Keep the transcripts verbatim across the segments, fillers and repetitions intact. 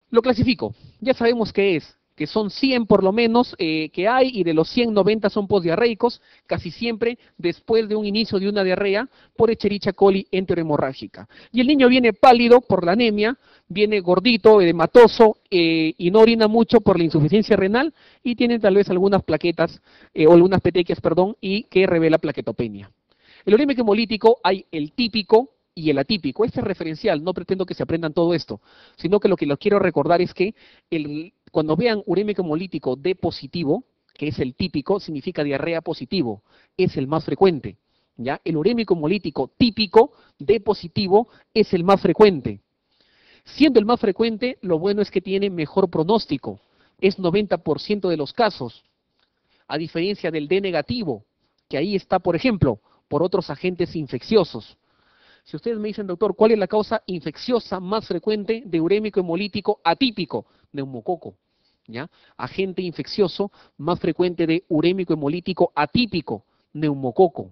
Lo clasifico, ya sabemos qué es, que son cien por lo menos eh, que hay, y de los cien, noventa son posdiarreicos, casi siempre después de un inicio de una diarrea por Escherichia coli enterohemorrágica. Y el niño viene pálido por la anemia, viene gordito, edematoso, eh, y no orina mucho por la insuficiencia renal, y tiene tal vez algunas plaquetas, eh, o algunas petequias, perdón, y que revela plaquetopenia. El urémico hemolítico hay el típico y el atípico. Este es referencial, no pretendo que se aprendan todo esto, sino que lo que les quiero recordar es que el, cuando vean urémico hemolítico D positivo, que es el típico, significa diarrea positivo, es el más frecuente. ¿Ya? El urémico hemolítico típico D positivo es el más frecuente. Siendo el más frecuente, lo bueno es que tiene mejor pronóstico, es noventa por ciento de los casos, a diferencia del D negativo, que ahí está, por ejemplo, por otros agentes infecciosos. Si ustedes me dicen, doctor, ¿cuál es la causa infecciosa más frecuente de urémico hemolítico atípico? Neumococo. ¿Ya? Agente infeccioso más frecuente de urémico hemolítico atípico, neumococo.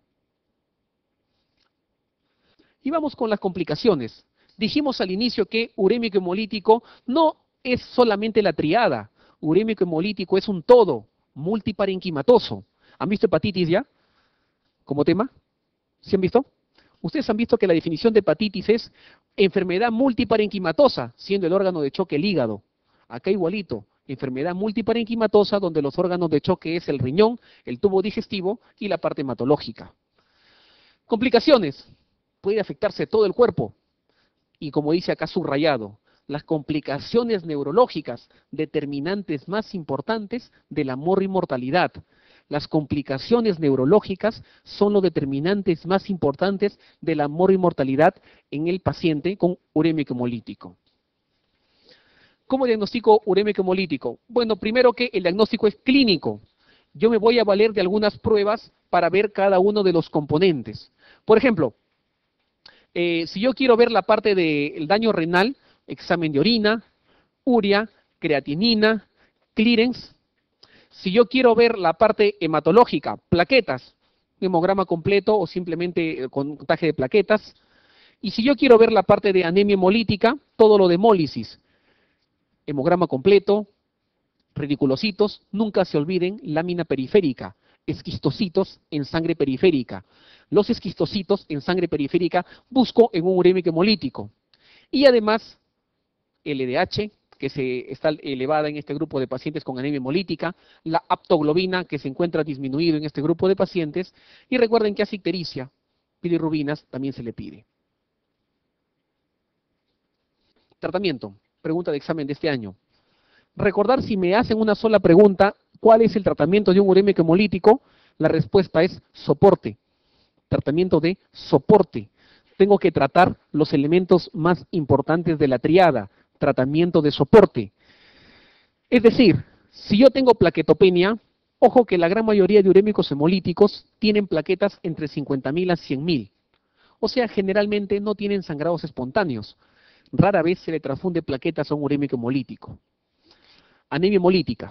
Y vamos con las complicaciones. Dijimos al inicio que urémico hemolítico no es solamente la triada. Urémico hemolítico es un todo, multiparenquimatoso. ¿Han visto hepatitis ya como tema? ¿Sí han visto? Ustedes han visto que la definición de hepatitis es enfermedad multiparenquimatosa, siendo el órgano de choque el hígado. Acá igualito, enfermedad multiparenquimatosa donde los órganos de choque es el riñón, el tubo digestivo y la parte hematológica. Complicaciones. Puede afectarse todo el cuerpo. Y como dice acá subrayado, las complicaciones neurológicas, determinantes más importantes de la morbi-mortalidad. Las complicaciones neurológicas son los determinantes más importantes de la morbi-mortalidad en el paciente con urémico hemolítico. ¿Cómo diagnostico urémico hemolítico? Bueno, primero que el diagnóstico es clínico. Yo me voy a valer de algunas pruebas para ver cada uno de los componentes. Por ejemplo, eh, si yo quiero ver la parte del daño renal, examen de orina, urea, creatinina, clearance. Si yo quiero ver la parte hematológica, plaquetas, hemograma completo o simplemente contaje de plaquetas. Y si yo quiero ver la parte de anemia hemolítica, todo lo de hemólisis, hemograma completo, reticulocitos, nunca se olviden, lámina periférica, esquistocitos en sangre periférica. Los esquistocitos en sangre periférica busco en un urémico hemolítico. Y además, L D H, que se está elevada en este grupo de pacientes con anemia hemolítica, la aptoglobina, que se encuentra disminuido en este grupo de pacientes, y recuerden que a ictericia, bilirrubinas, también se le pide. Tratamiento, pregunta de examen de este año. Recordar si me hacen una sola pregunta, ¿cuál es el tratamiento de un urémico hemolítico? La respuesta es soporte, tratamiento de soporte. Tengo que tratar los elementos más importantes de la triada, tratamiento de soporte. Es decir, si yo tengo plaquetopenia, ojo que la gran mayoría de urémicos hemolíticos tienen plaquetas entre cincuenta mil a cien mil. O sea, generalmente no tienen sangrados espontáneos. Rara vez se le transfunde plaquetas a un urémico hemolítico. Anemia hemolítica.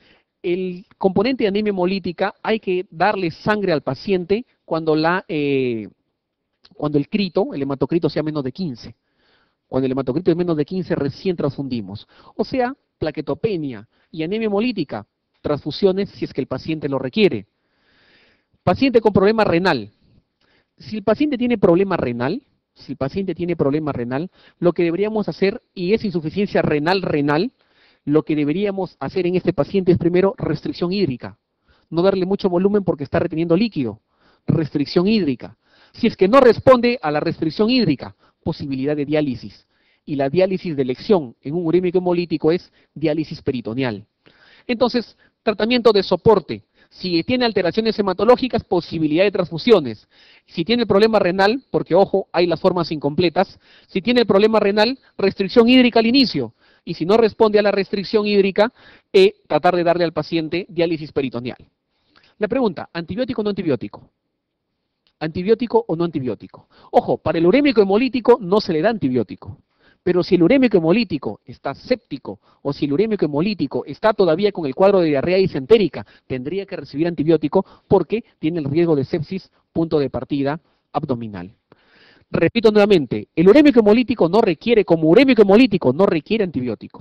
El componente de anemia hemolítica hay que darle sangre al paciente cuando, la, eh, cuando el crito, el hematocrito sea menos de quince. Cuando el hematocrito es menos de quince, recién transfundimos. O sea, plaquetopenia y anemia hemolítica, transfusiones si es que el paciente lo requiere. Paciente con problema renal. Si el paciente tiene problema renal, si el paciente tiene problema renal, lo que deberíamos hacer, y es insuficiencia renal-renal, lo que deberíamos hacer en este paciente es primero restricción hídrica. No darle mucho volumen porque está reteniendo líquido. Restricción hídrica. Si es que no responde a la restricción hídrica, posibilidad de diálisis. Y la diálisis de elección en un urémico hemolítico es diálisis peritoneal. Entonces, tratamiento de soporte. Si tiene alteraciones hematológicas, posibilidad de transfusiones. Si tiene el problema renal, porque ojo, hay las formas incompletas. Si tiene el problema renal, restricción hídrica al inicio. Y si no responde a la restricción hídrica, eh, tratar de darle al paciente diálisis peritoneal. La pregunta, ¿antibiótico o no antibiótico? ¿Antibiótico o no antibiótico? Ojo, para el urémico hemolítico no se le da antibiótico. Pero si el urémico hemolítico está séptico o si el urémico hemolítico está todavía con el cuadro de diarrea disentérica, tendría que recibir antibiótico porque tiene el riesgo de sepsis, punto de partida abdominal. Repito nuevamente, el urémico hemolítico no requiere, como urémico hemolítico, no requiere antibiótico.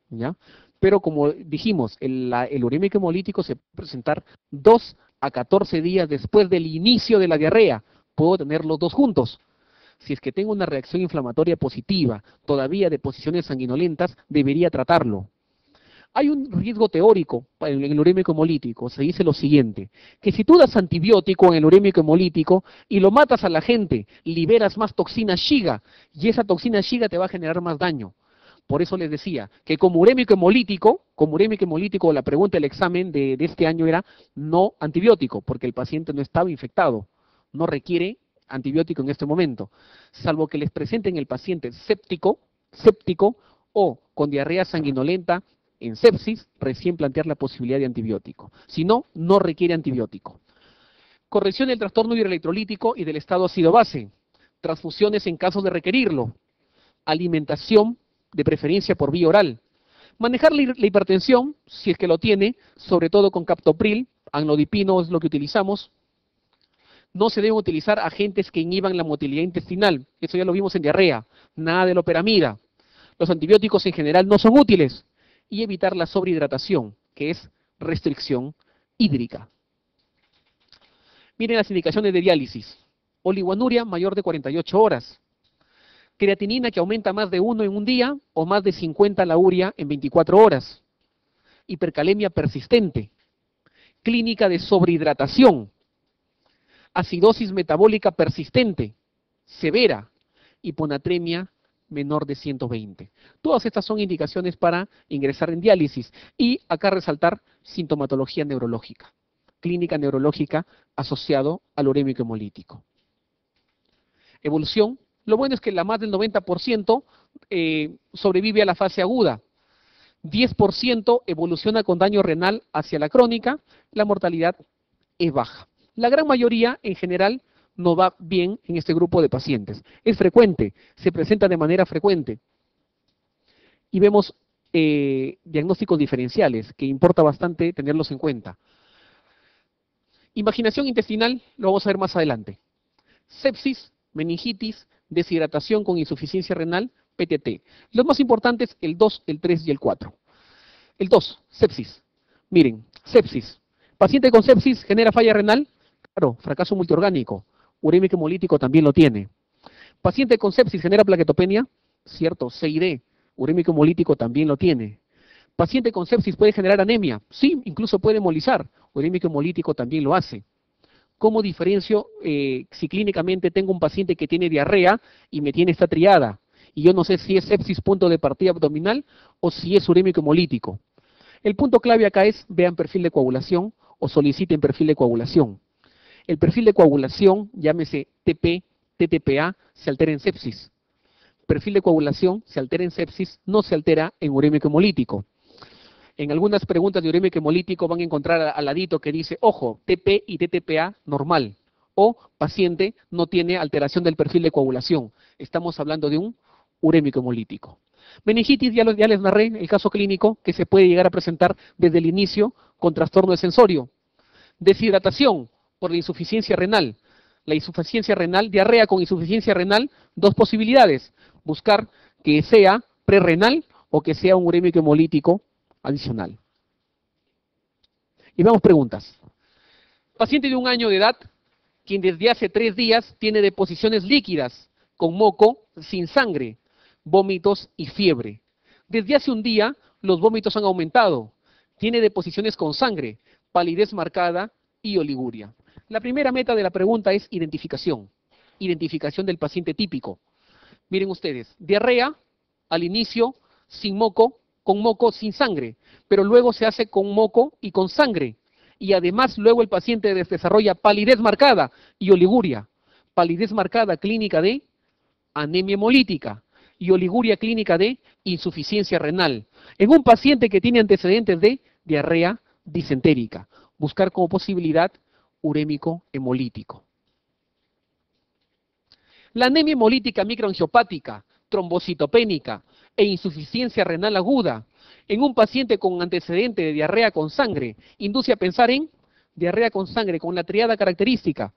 ¿ya? Pero como dijimos, el, la, el urémico hemolítico se puede presentar dos a catorce días después del inicio de la diarrea. Puedo tener los dos juntos. Si es que tengo una reacción inflamatoria positiva, todavía de posiciones sanguinolentas, debería tratarlo. Hay un riesgo teórico en el urémico hemolítico. Se dice lo siguiente, que si tú das antibiótico en el urémico hemolítico y lo matas a la gente, liberas más toxina Shiga, y esa toxina Shiga te va a generar más daño. Por eso les decía que como urémico hemolítico, como urémico hemolítico, la pregunta del examen de, de este año era no antibiótico, porque el paciente no estaba infectado, no requiere antibiótico en este momento, salvo que les presenten el paciente séptico, séptico o con diarrea sanguinolenta en sepsis, recién plantear la posibilidad de antibiótico. Si no, no requiere antibiótico. Corrección del trastorno hidroelectrolítico y del estado ácido-base. Transfusiones en caso de requerirlo. Alimentación, de preferencia por vía oral. Manejar la, la hipertensión, si es que lo tiene, sobre todo con captopril, amlodipino es lo que utilizamos. No se deben utilizar agentes que inhiban la motilidad intestinal. Eso ya lo vimos en diarrea. Nada de loperamida. Los antibióticos en general no son útiles. Y evitar la sobrehidratación, que es restricción hídrica. Miren las indicaciones de diálisis. Oliguanuria mayor de cuarenta y ocho horas. Creatinina que aumenta más de uno en un día o más de cincuenta la urea en veinticuatro horas. Hipercalemia persistente. Clínica de sobrehidratación. Acidosis metabólica persistente, severa. Hiponatremia menor de ciento veinte. Todas estas son indicaciones para ingresar en diálisis. Y acá resaltar sintomatología neurológica. Clínica neurológica asociado al urémico hemolítico. Evolución. Lo bueno es que la más del noventa por ciento eh, sobrevive a la fase aguda. diez por ciento evoluciona con daño renal hacia la crónica. La mortalidad es baja. La gran mayoría, en general, no va bien en este grupo de pacientes. Es frecuente, se presenta de manera frecuente. Y vemos eh, diagnósticos diferenciales, que importa bastante tenerlos en cuenta. Imaginación intestinal, lo vamos a ver más adelante. Sepsis, meningitis, deshidratación con insuficiencia renal, P T T. Los más importantes, el dos, el tres y el cuatro. El dos, sepsis. Miren, sepsis. Paciente con sepsis genera falla renal, claro, fracaso multiorgánico. Urémico hemolítico también lo tiene. Paciente con sepsis genera plaquetopenia, cierto, C I D. Urémico hemolítico también lo tiene. Paciente con sepsis puede generar anemia, sí, incluso puede hemolizar. Urémico hemolítico también lo hace. ¿Cómo diferencio eh, si clínicamente tengo un paciente que tiene diarrea y me tiene esta triada? Y yo no sé si es sepsis punto de partida abdominal o si es urémico hemolítico. El punto clave acá es, vean perfil de coagulación o soliciten perfil de coagulación. El perfil de coagulación, llámese T P, T T P A, se altera en sepsis. Perfil de coagulación se altera en sepsis, no se altera en urémico hemolítico. En algunas preguntas de urémico hemolítico van a encontrar al ladito que dice, ojo, T P y T T P A normal. O paciente no tiene alteración del perfil de coagulación. Estamos hablando de un urémico hemolítico. Meningitis, ya, lo, ya les narré el caso clínico que se puede llegar a presentar desde el inicio con trastorno de sensorio. Deshidratación por la insuficiencia renal. La insuficiencia renal, diarrea con insuficiencia renal, dos posibilidades. Buscar que sea prerrenal o que sea un urémico hemolítico adicional. Y vamos preguntas. Paciente de un año de edad, quien desde hace tres días tiene deposiciones líquidas, con moco, sin sangre, vómitos y fiebre. Desde hace un día, los vómitos han aumentado. Tiene deposiciones con sangre, palidez marcada y oliguria. La primera meta de la pregunta es identificación. Identificación del paciente típico. Miren ustedes, diarrea, al inicio, sin moco, con moco, sin sangre, pero luego se hace con moco y con sangre. Y además luego el paciente desarrolla palidez marcada y oliguria. Palidez marcada clínica de anemia hemolítica y oliguria clínica de insuficiencia renal. En un paciente que tiene antecedentes de diarrea disentérica. Buscar como posibilidad urémico hemolítico. La anemia hemolítica microangiopática, trombocitopénica e insuficiencia renal aguda en un paciente con antecedente de diarrea con sangre induce a pensar en diarrea con sangre con la triada característica,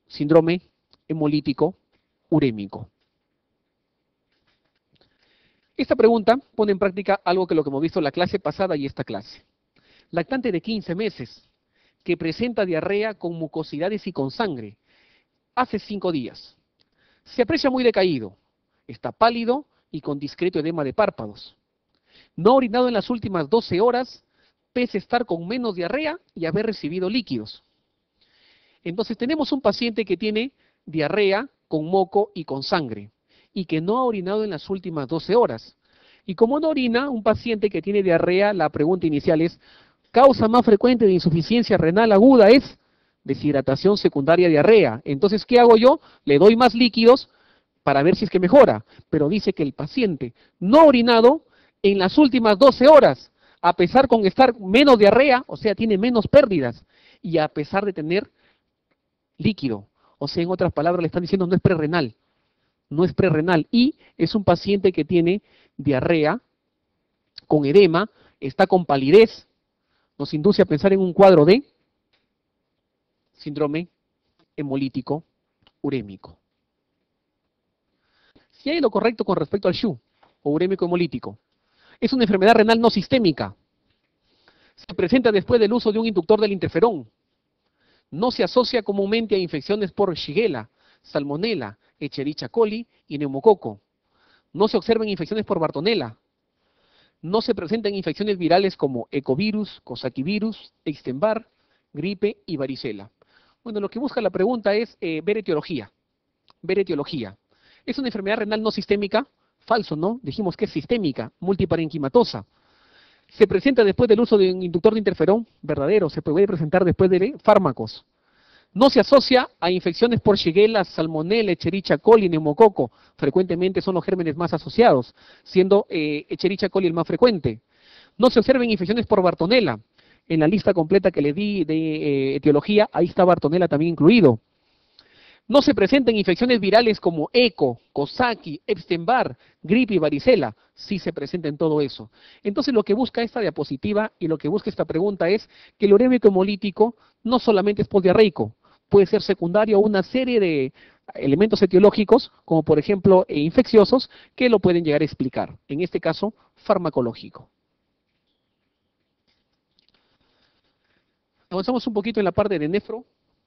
síndrome hemolítico urémico. Esta pregunta pone en práctica algo que lo que hemos visto en la clase pasada y esta clase. Lactante de quince meses, que presenta diarrea con mucosidades y con sangre, hace cinco días. Se aprecia muy decaído, está pálido y con discreto edema de párpados. No ha orinado en las últimas doce horas, pese a estar con menos diarrea y haber recibido líquidos. Entonces tenemos un paciente que tiene diarrea con moco y con sangre, y que no ha orinado en las últimas doce horas. Y como no orina, un paciente que tiene diarrea, la pregunta inicial es, causa más frecuente de insuficiencia renal aguda es deshidratación secundaria diarrea. Entonces, ¿qué hago yo? Le doy más líquidos para ver si es que mejora. Pero dice que el paciente no ha orinado en las últimas doce horas, a pesar con estar menos diarrea, o sea, tiene menos pérdidas, y a pesar de tener líquido. O sea, en otras palabras, le están diciendo no es prerrenal. No es prerrenal. Y es un paciente que tiene diarrea con edema, está con palidez, nos induce a pensar en un cuadro de síndrome hemolítico urémico. Si hay lo correcto con respecto al S H U, o urémico hemolítico, es una enfermedad renal no sistémica. Se presenta después del uso de un inductor del interferón. No se asocia comúnmente a infecciones por Shigella, Salmonella, Escherichia coli y neumococo. No se observan infecciones por Bartonella. No se presentan infecciones virales como ecovirus, cosaquivirus, Epstein-Barr, gripe y varicela. Bueno, lo que busca la pregunta es eh, ver etiología. Ver etiología. ¿Es una enfermedad renal no sistémica? Falso, ¿no? Dijimos que es sistémica, multiparenquimatosa. ¿Se presenta después del uso de un inductor de interferón? Verdadero, se puede presentar después de fármacos. No se asocia a infecciones por Shigella, Salmonella, Escherichia coli, neumococo. Frecuentemente son los gérmenes más asociados, siendo eh, Escherichia coli el más frecuente. No se observan infecciones por Bartonella. En la lista completa que le di de eh, etiología, ahí está Bartonella también incluido. No se presentan infecciones virales como ECO, Coxsackie, Epstein-Barr, gripe y varicela. Sí se presenta en todo eso. Entonces lo que busca esta diapositiva y lo que busca esta pregunta es que el urémico hemolítico no solamente es posdiarreico, puede ser secundario a una serie de elementos etiológicos, como por ejemplo eh, infecciosos, que lo pueden llegar a explicar. En este caso, farmacológico. Avanzamos un poquito en la parte de nefro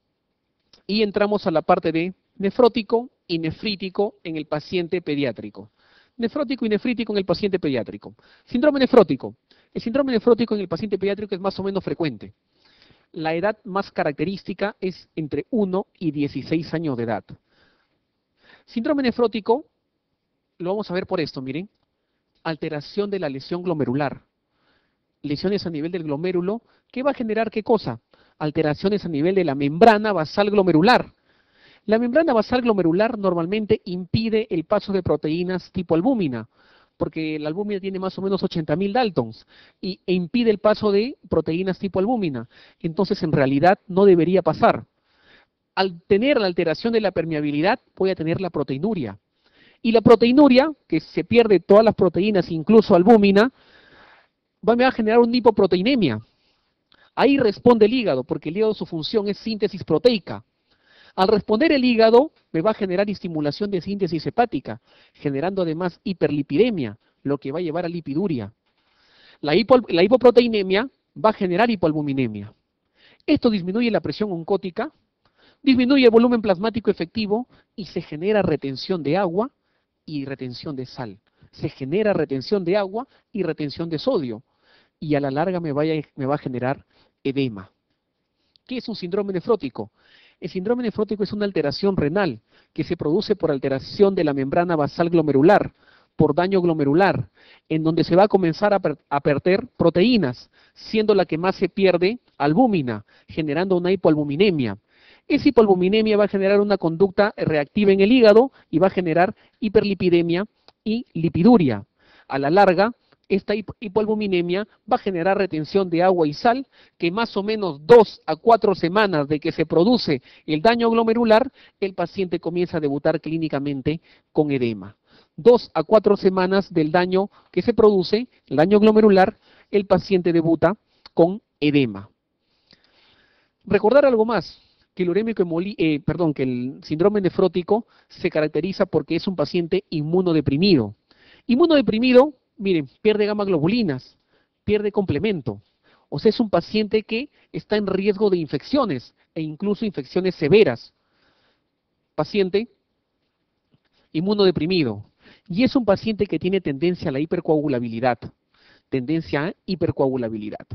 y entramos a la parte de nefrótico y nefrítico en el paciente pediátrico. Nefrótico y nefrítico en el paciente pediátrico. Síndrome nefrótico. El síndrome nefrótico en el paciente pediátrico es más o menos frecuente. La edad más característica es entre uno y dieciséis años de edad. Síndrome nefrótico, lo vamos a ver por esto, miren. Alteración de la lesión glomerular. Lesiones a nivel del glomérulo, ¿qué va a generar qué cosa? Alteraciones a nivel de la membrana basal glomerular. La membrana basal glomerular normalmente impide el paso de proteínas tipo albúmina, porque la albúmina tiene más o menos ochenta mil Daltons, y, e impide el paso de proteínas tipo albúmina. Entonces, en realidad, no debería pasar. Al tener la alteración de la permeabilidad, voy a tener la proteinuria. Y la proteinuria, que se pierde todas las proteínas, incluso albúmina, va, me va a generar una hipoproteinemia. Ahí responde el hígado, porque el hígado su función es síntesis proteica. Al responder el hígado, me va a generar estimulación de síntesis hepática, generando además hiperlipidemia, lo que va a llevar a lipiduria. La, hipo, la hipoproteinemia va a generar hipoalbuminemia. Esto disminuye la presión oncótica, disminuye el volumen plasmático efectivo y se genera retención de agua y retención de sal. Se genera retención de agua y retención de sodio. Y a la larga me, vaya, me va a generar edema. ¿Qué es un síndrome nefrótico? El síndrome nefrótico es una alteración renal que se produce por alteración de la membrana basal glomerular, por daño glomerular, en donde se va a comenzar a, per a perder proteínas, siendo la que más se pierde albúmina, generando una hipoalbuminemia. Esa hipoalbuminemia va a generar una conducta reactiva en el hígado y va a generar hiperlipidemia y lipiduria. A la larga, esta hipoalbuminemia va a generar retención de agua y sal, que más o menos dos a cuatro semanas de que se produce el daño glomerular, el paciente comienza a debutar clínicamente con edema. Dos a cuatro semanas del daño que se produce, el daño glomerular, el paciente debuta con edema. Recordar algo más, que el urémico hemolí eh, perdón, que el síndrome nefrótico se caracteriza porque es un paciente inmunodeprimido. Inmunodeprimido, miren, pierde gamma globulinas, pierde complemento. O sea, es un paciente que está en riesgo de infecciones e incluso infecciones severas. Paciente inmunodeprimido. Y es un paciente que tiene tendencia a la hipercoagulabilidad. Tendencia a hipercoagulabilidad.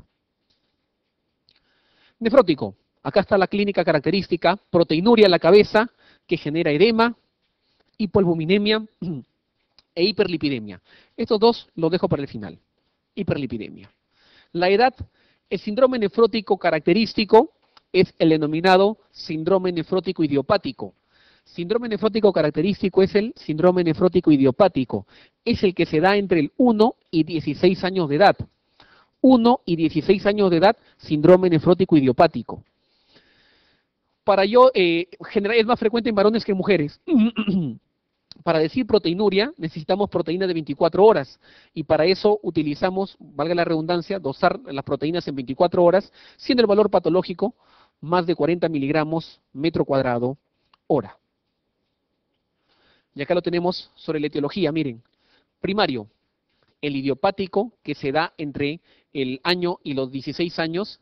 Nefrótico. Acá está la clínica característica, proteinuria en la cabeza, que genera edema, hipoalbuminemia e hiperlipidemia. Estos dos los dejo para el final. Hiperlipidemia. La edad, el síndrome nefrótico característico es el denominado síndrome nefrótico idiopático. Síndrome nefrótico característico es el síndrome nefrótico idiopático. Es el que se da entre el uno y dieciséis años de edad. uno y dieciséis años de edad, síndrome nefrótico idiopático. Para yo, eh, general, es más frecuente en varones que en mujeres. Para decir proteinuria, necesitamos proteína de veinticuatro horas. Y para eso utilizamos, valga la redundancia, dosar las proteínas en veinticuatro horas, siendo el valor patológico más de cuarenta miligramos metro cuadrado hora. Y acá lo tenemos sobre la etiología, miren. Primario, el idiopático, que se da entre el año y los dieciséis años.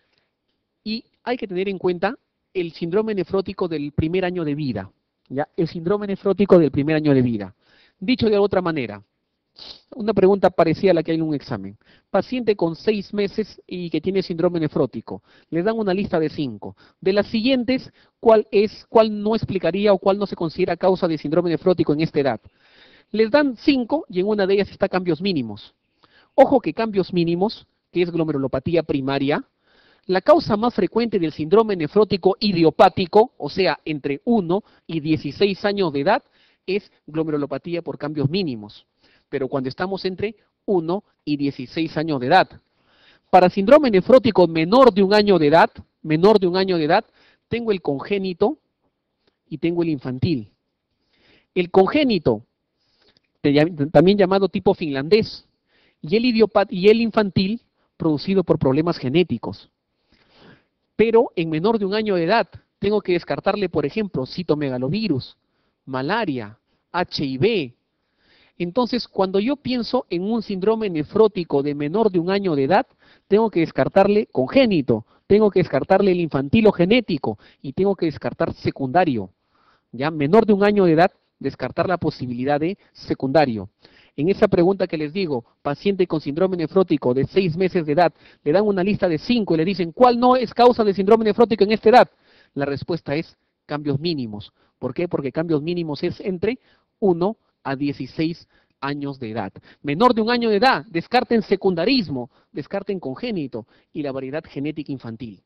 Y hay que tener en cuenta el síndrome nefrótico del primer año de vida. ¿Ya? El síndrome nefrótico del primer año de vida. Dicho de otra manera, una pregunta parecida a la que hay en un examen. Paciente con seis meses y que tiene síndrome nefrótico. Les dan una lista de cinco. De las siguientes, ¿cuál es, cuál no explicaría o cuál no se considera causa de síndrome nefrótico en esta edad? Les dan cinco y en una de ellas está cambios mínimos. Ojo que cambios mínimos, que es glomerulopatía primaria, la causa más frecuente del síndrome nefrótico idiopático, o sea, entre uno y dieciséis años de edad, es glomerulopatía por cambios mínimos. Pero cuando estamos entre uno y dieciséis años de edad. Para síndrome nefrótico menor de un año de edad, menor de un año de edad, tengo el congénito y tengo el infantil. El congénito, también llamado tipo finlandés, y el, idiopat y el infantil, producido por problemas genéticos. Pero en menor de un año de edad, tengo que descartarle, por ejemplo, citomegalovirus, malaria, H I V. Entonces, cuando yo pienso en un síndrome nefrótico de menor de un año de edad, tengo que descartarle congénito, tengo que descartarle el infantil o genético, y tengo que descartar secundario. Ya, menor de un año de edad, descartar la posibilidad de secundario. En esa pregunta que les digo, paciente con síndrome nefrótico de seis meses de edad, le dan una lista de cinco y le dicen, ¿cuál no es causa de síndrome nefrótico en esta edad? La respuesta es cambios mínimos. ¿Por qué? Porque cambios mínimos es entre uno a dieciséis años de edad. Menor de un año de edad, descarten secundarismo, descarten congénito y la variedad genética infantil.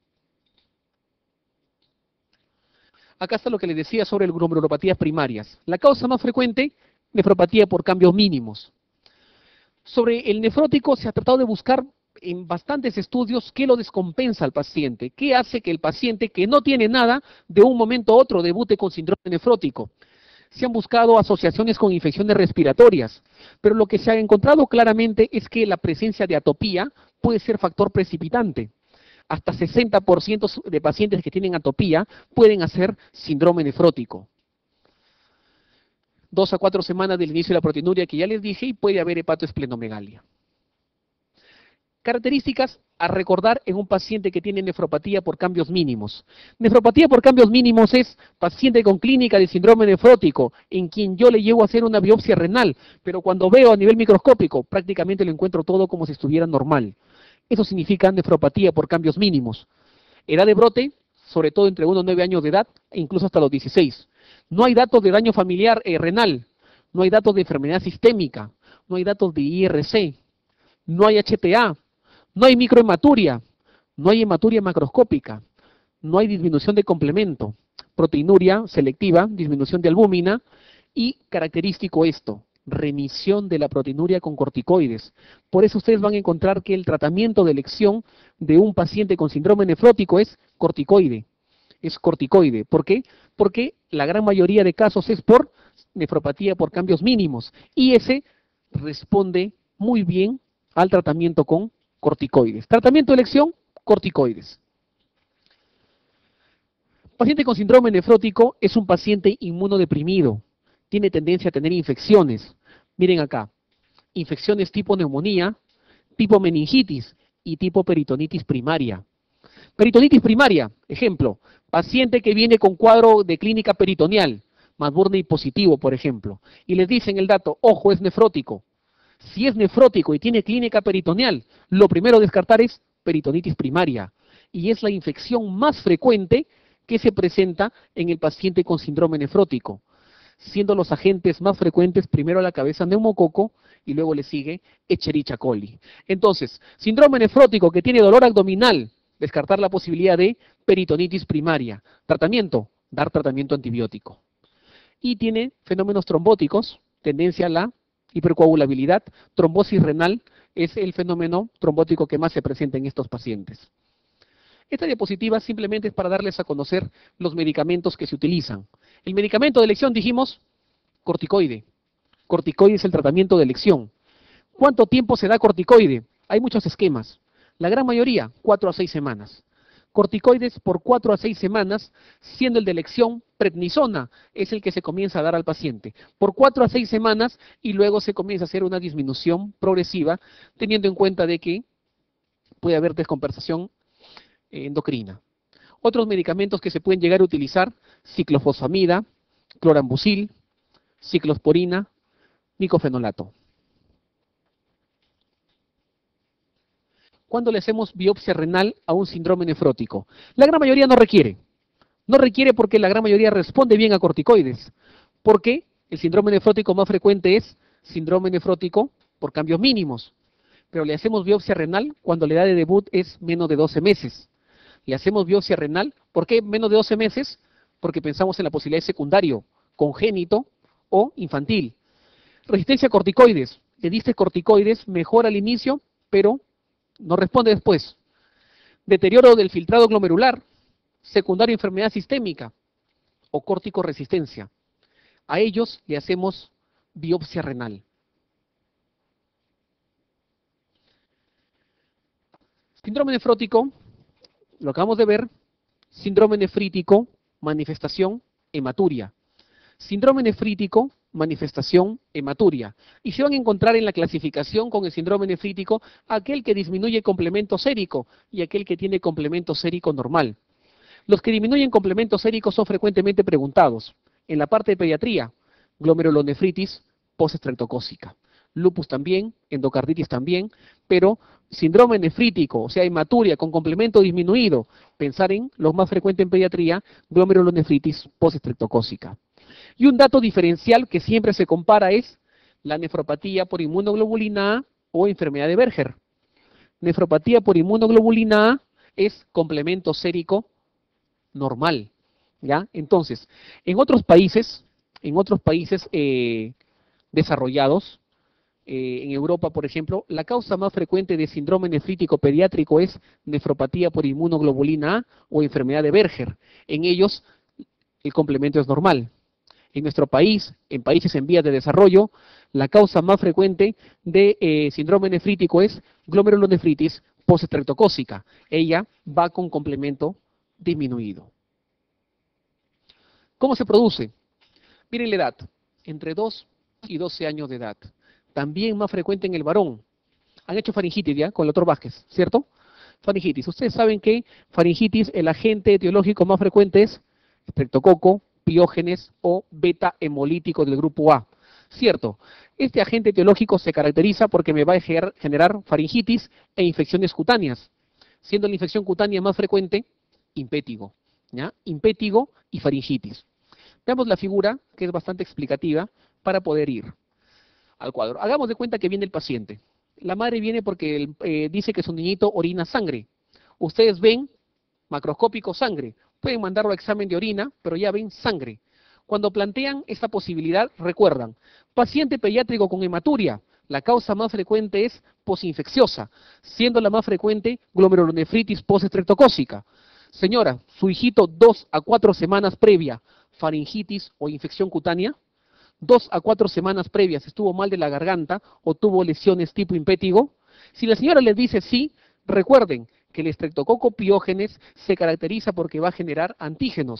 Acá está lo que les decía sobre el glomerulopatías primarias. La causa más frecuente, nefropatía por cambios mínimos. Sobre el nefrótico se ha tratado de buscar en bastantes estudios qué lo descompensa al paciente, qué hace que el paciente que no tiene nada de un momento a otro debute con síndrome nefrótico. Se han buscado asociaciones con infecciones respiratorias, pero lo que se ha encontrado claramente es que la presencia de atopía puede ser factor precipitante. Hasta sesenta por ciento de pacientes que tienen atopía pueden hacer síndrome nefrótico. Dos a cuatro semanas del inicio de la proteinuria que ya les dije y puede haber hepatoesplenomegalia. Características a recordar en un paciente que tiene nefropatía por cambios mínimos. Nefropatía por cambios mínimos es paciente con clínica de síndrome nefrótico, en quien yo le llevo a hacer una biopsia renal, pero cuando veo a nivel microscópico, prácticamente lo encuentro todo como si estuviera normal. Eso significa nefropatía por cambios mínimos. Edad de brote, sobre todo entre uno y nueve años de edad, e incluso hasta los dieciséis. No hay datos de daño familiar eh, renal, no hay datos de enfermedad sistémica, no hay datos de I R C, no hay H T A, no hay microhematuria, no hay hematuria macroscópica, no hay disminución de complemento, proteinuria selectiva, disminución de albúmina y característico esto, remisión de la proteinuria con corticoides. Por eso ustedes van a encontrar que el tratamiento de elección de un paciente con síndrome nefrótico es corticoide. Es corticoide. ¿Por qué? Porque la gran mayoría de casos es por nefropatía por cambios mínimos y ese responde muy bien al tratamiento con corticoides. Tratamiento de elección, corticoides. Paciente con síndrome nefrótico es un paciente inmunodeprimido. Tiene tendencia a tener infecciones. Miren acá, infecciones tipo neumonía, tipo meningitis y tipo peritonitis primaria. Peritonitis primaria, ejemplo, paciente que viene con cuadro de clínica peritoneal, McBurney positivo, por ejemplo, y les dicen el dato, ojo, es nefrótico. Si es nefrótico y tiene clínica peritoneal, lo primero a descartar es peritonitis primaria, y es la infección más frecuente que se presenta en el paciente con síndrome nefrótico, siendo los agentes más frecuentes primero la cabeza neumococo y luego le sigue Escherichia coli. Entonces, síndrome nefrótico que tiene dolor abdominal, descartar la posibilidad de peritonitis primaria. Tratamiento, dar tratamiento antibiótico. Y tiene fenómenos trombóticos, tendencia a la hipercoagulabilidad, trombosis renal es el fenómeno trombótico que más se presenta en estos pacientes. Esta diapositiva simplemente es para darles a conocer los medicamentos que se utilizan. El medicamento de elección, dijimos, corticoide. Corticoide es el tratamiento de elección. ¿Cuánto tiempo se da corticoide? Hay muchos esquemas. La gran mayoría, cuatro a seis semanas. Corticoides por cuatro a seis semanas, siendo el de elección prednisona, es el que se comienza a dar al paciente. Por cuatro a seis semanas y luego se comienza a hacer una disminución progresiva, teniendo en cuenta de que puede haber descompensación endocrina. Otros medicamentos que se pueden llegar a utilizar, ciclofosfamida, clorambucil, ciclosporina, nicofenolato. ¿Cuándo le hacemos biopsia renal a un síndrome nefrótico? La gran mayoría no requiere. No requiere porque la gran mayoría responde bien a corticoides. Porque el síndrome nefrótico más frecuente es síndrome nefrótico por cambios mínimos. Pero le hacemos biopsia renal cuando la edad de debut es menos de doce meses. Le hacemos biopsia renal, ¿por qué menos de doce meses? Porque pensamos en la posibilidad de secundario, congénito o infantil. Resistencia a corticoides. Le diste corticoides, mejor al inicio, pero no responde después. Deterioro del filtrado glomerular, secundaria enfermedad sistémica o corticoresistencia. A ellos le hacemos biopsia renal. Síndrome nefrótico, lo acabamos de ver, síndrome nefrítico, manifestación hematuria. Síndrome nefrítico, manifestación hematuria. Y se van a encontrar en la clasificación con el síndrome nefrítico aquel que disminuye complemento sérico y aquel que tiene complemento sérico normal. Los que disminuyen complemento sérico son frecuentemente preguntados. En la parte de pediatría, glomerulonefritis postestreptocócica. Lupus también, endocarditis también, pero síndrome nefrítico, o sea, hematuria con complemento disminuido, pensar en los más frecuentes en pediatría, glomerulonefritis postestreptocócica. Y un dato diferencial que siempre se compara es la nefropatía por inmunoglobulina A o enfermedad de Berger. Nefropatía por inmunoglobulina A es complemento sérico normal, ¿ya? Entonces, en otros países, en otros países eh, desarrollados, eh, en Europa, por ejemplo, la causa más frecuente de síndrome nefrítico pediátrico es nefropatía por inmunoglobulina A o enfermedad de Berger. En ellos, el complemento es normal. En nuestro país, en países en vías de desarrollo, la causa más frecuente de eh, síndrome nefrítico es glomerulonefritis postestreptocócica. Ella va con complemento disminuido. ¿Cómo se produce? Miren la edad, entre dos y doce años de edad. También más frecuente en el varón. Han hecho faringitis ya con el doctor Vázquez, ¿cierto? Faringitis. Ustedes saben que faringitis, el agente etiológico más frecuente es estreptococo, piógenes o beta hemolítico del grupo A. Cierto, este agente etiológico se caracteriza porque me va a generar faringitis e infecciones cutáneas, siendo la infección cutánea más frecuente impétigo, ¿ya? Impétigo y faringitis. Veamos la figura, que es bastante explicativa, para poder ir al cuadro. Hagamos de cuenta que viene el paciente. La madre viene porque eh, dice que su niñito orina sangre. Ustedes ven macroscópico sangre. Pueden mandarlo a examen de orina, pero ya ven sangre. Cuando plantean esta posibilidad, recuerdan, paciente pediátrico con hematuria, la causa más frecuente es posinfecciosa, siendo la más frecuente glomerulonefritis postestreptocócica. Señora, su hijito dos a cuatro semanas previa, faringitis o infección cutánea, dos a cuatro semanas previas estuvo mal de la garganta o tuvo lesiones tipo impétigo. Si la señora les dice sí, recuerden que el estreptococo piógenes se caracteriza porque va a generar antígenos.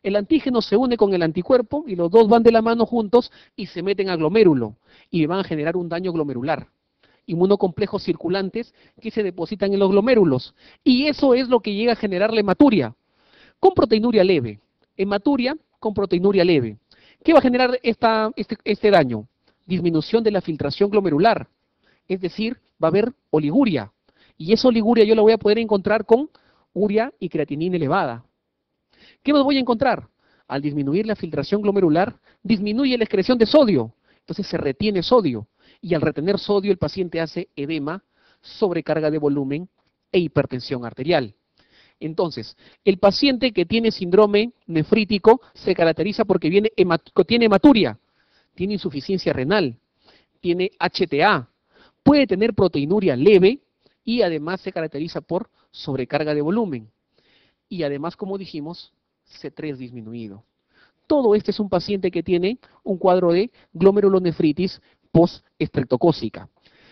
El antígeno se une con el anticuerpo y los dos van de la mano juntos y se meten al glomérulo y van a generar un daño glomerular. Inmunocomplejos circulantes que se depositan en los glomérulos. Y eso es lo que llega a generar la hematuria, con proteinuria leve. Hematuria con proteinuria leve. ¿Qué va a generar esta, este, este daño? Disminución de la filtración glomerular. Es decir, va a haber oliguria. Y esa oliguria yo la voy a poder encontrar con urea y creatinina elevada. ¿Qué más voy a encontrar? Al disminuir la filtración glomerular, disminuye la excreción de sodio. Entonces se retiene sodio. Y al retener sodio el paciente hace edema, sobrecarga de volumen e hipertensión arterial. Entonces, el paciente que tiene síndrome nefrítico se caracteriza porque viene hemat tiene hematuria, tiene insuficiencia renal, tiene H T A, puede tener proteinuria leve y además se caracteriza por sobrecarga de volumen. Y además, como dijimos, C tres disminuido. Todo este es un paciente que tiene un cuadro de glomerulonefritis post-estreptocócica.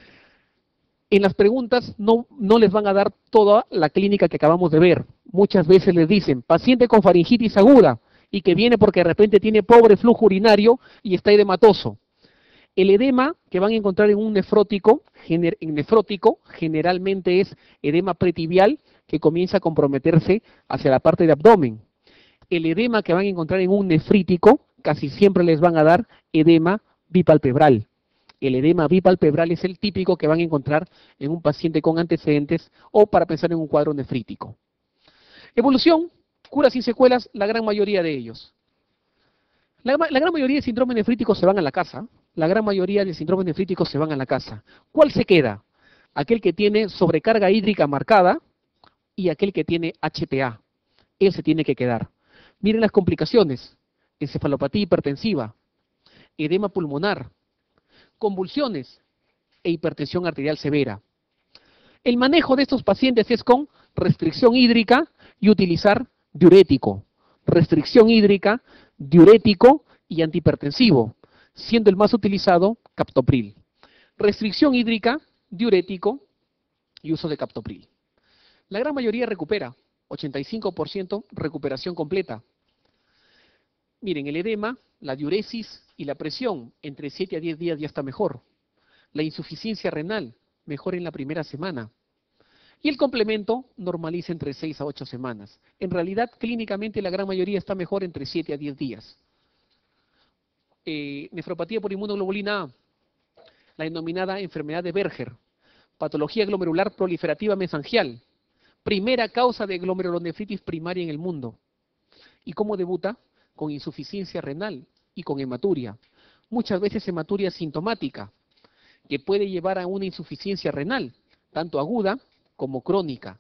En las preguntas no, no les van a dar toda la clínica que acabamos de ver. Muchas veces les dicen, paciente con faringitis aguda y que viene porque de repente tiene pobre flujo urinario y está edematoso. El edema que van a encontrar en un nefrótico, gener, en nefrótico generalmente es edema pretibial que comienza a comprometerse hacia la parte de abdomen. El edema que van a encontrar en un nefrítico casi siempre les van a dar edema bipalpebral. El edema bipalpebral es el típico que van a encontrar en un paciente con antecedentes o para pensar en un cuadro nefrítico. Evolución, cura sin secuelas, la gran mayoría de ellos. La, la gran mayoría de síndromes nefríticos se van a la casa. La gran mayoría de síndromes nefríticos se van a la casa. ¿Cuál se queda? Aquel que tiene sobrecarga hídrica marcada y aquel que tiene H T A. Él se tiene que quedar. Miren las complicaciones. Encefalopatía hipertensiva, edema pulmonar, convulsiones e hipertensión arterial severa. El manejo de estos pacientes es con restricción hídrica y utilizar diurético. Restricción hídrica, diurético y antihipertensivo, siendo el más utilizado captopril. Restricción hídrica, diurético y uso de captopril. La gran mayoría recupera, ochenta y cinco por ciento recuperación completa. Miren, el edema, la diuresis y la presión, entre siete a diez días ya está mejor. La insuficiencia renal, mejor en la primera semana. Y el complemento normaliza entre seis a ocho semanas. En realidad, clínicamente, la gran mayoría está mejor entre siete a diez días. Eh, nefropatía por inmunoglobulina A, la denominada enfermedad de Berger, patología glomerular proliferativa mesangial, primera causa de glomerulonefritis primaria en el mundo. ¿Y cómo debuta? Con insuficiencia renal y con hematuria. Muchas veces hematuria sintomática, que puede llevar a una insuficiencia renal, tanto aguda como crónica.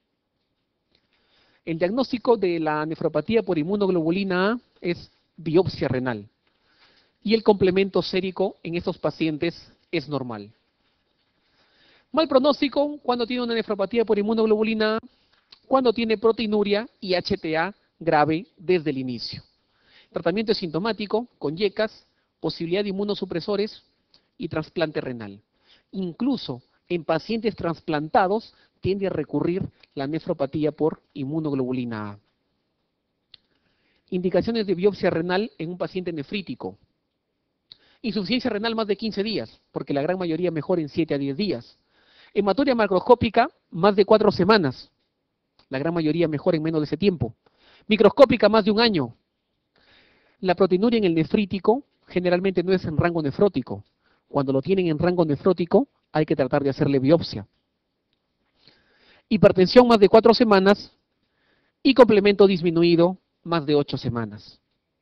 El diagnóstico de la nefropatía por inmunoglobulina A es biopsia renal. Y el complemento sérico en estos pacientes es normal. Mal pronóstico cuando tiene una nefropatía por inmunoglobulina A, cuando tiene proteinuria y H T A grave desde el inicio. Tratamiento sintomático con yecas, posibilidad de inmunosupresores y trasplante renal. Incluso en pacientes trasplantados tiende a recurrir la nefropatía por inmunoglobulina A. Indicaciones de biopsia renal en un paciente nefrítico. Insuficiencia renal más de quince días, porque la gran mayoría mejor en siete a diez días. Hematuria macroscópica más de cuatro semanas. La gran mayoría mejor en menos de ese tiempo. Microscópica más de un año. La proteinuria en el nefrítico generalmente no es en rango nefrótico. Cuando lo tienen en rango nefrótico hay que tratar de hacerle biopsia. Hipertensión más de cuatro semanas y complemento disminuido más de ocho semanas.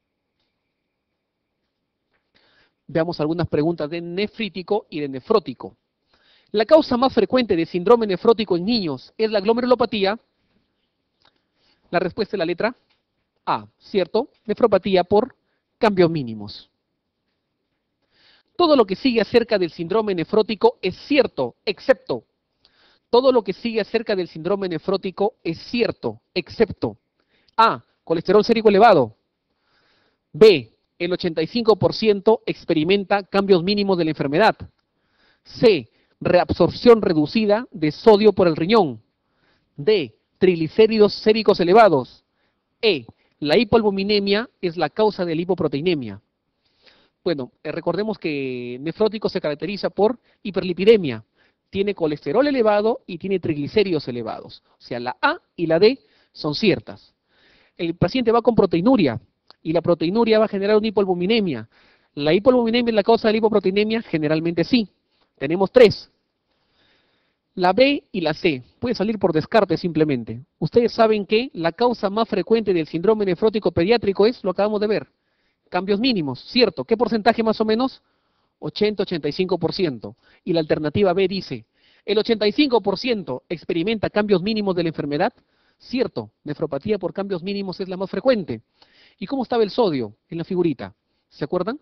Veamos algunas preguntas de nefrítico y de nefrótico. La causa más frecuente de síndrome nefrótico en niños es la glomerulopatía. La respuesta es la letra A, ¿cierto? Nefropatía por cambios mínimos. Todo lo que sigue acerca del síndrome nefrótico es cierto, excepto. Todo lo que sigue acerca del síndrome nefrótico es cierto, excepto. A, colesterol sérico elevado. B, el ochenta y cinco por ciento experimenta cambios mínimos de la enfermedad. C, reabsorción reducida de sodio por el riñón. D, triglicéridos séricos elevados. E, La hipoalbuminemia es la causa de la hipoproteinemia. Bueno, eh, recordemos que nefrótico se caracteriza por hiperlipidemia. Tiene colesterol elevado y tiene triglicéridos elevados. O sea, la A y la D son ciertas. El paciente va con proteinuria y la proteinuria va a generar una hipoalbuminemia. ¿La hipoalbuminemia es la causa de la hipoproteinemia? Generalmente sí. Tenemos tres. La B y la C. Puede salir por descarte simplemente. Ustedes saben que la causa más frecuente del síndrome nefrótico pediátrico es, lo acabamos de ver, cambios mínimos, ¿cierto? ¿Qué porcentaje más o menos? ochenta a ochenta y cinco por ciento. Y la alternativa B dice, ¿el ochenta y cinco por ciento experimenta cambios mínimos de la enfermedad? Cierto, nefropatía por cambios mínimos es la más frecuente. ¿Y cómo estaba el sodio en la figurita? ¿Se acuerdan?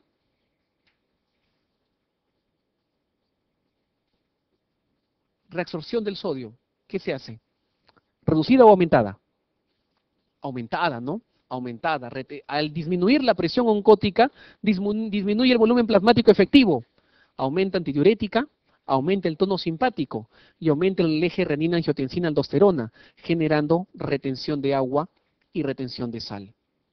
Reabsorción del sodio, ¿qué se hace? ¿Reducida o aumentada? Aumentada, ¿no? Aumentada. Al disminuir la presión oncótica, disminuye el volumen plasmático efectivo. Aumenta antidiurética, aumenta el tono simpático y aumenta el eje renina-angiotensina-aldosterona, generando retención de agua y retención de sal.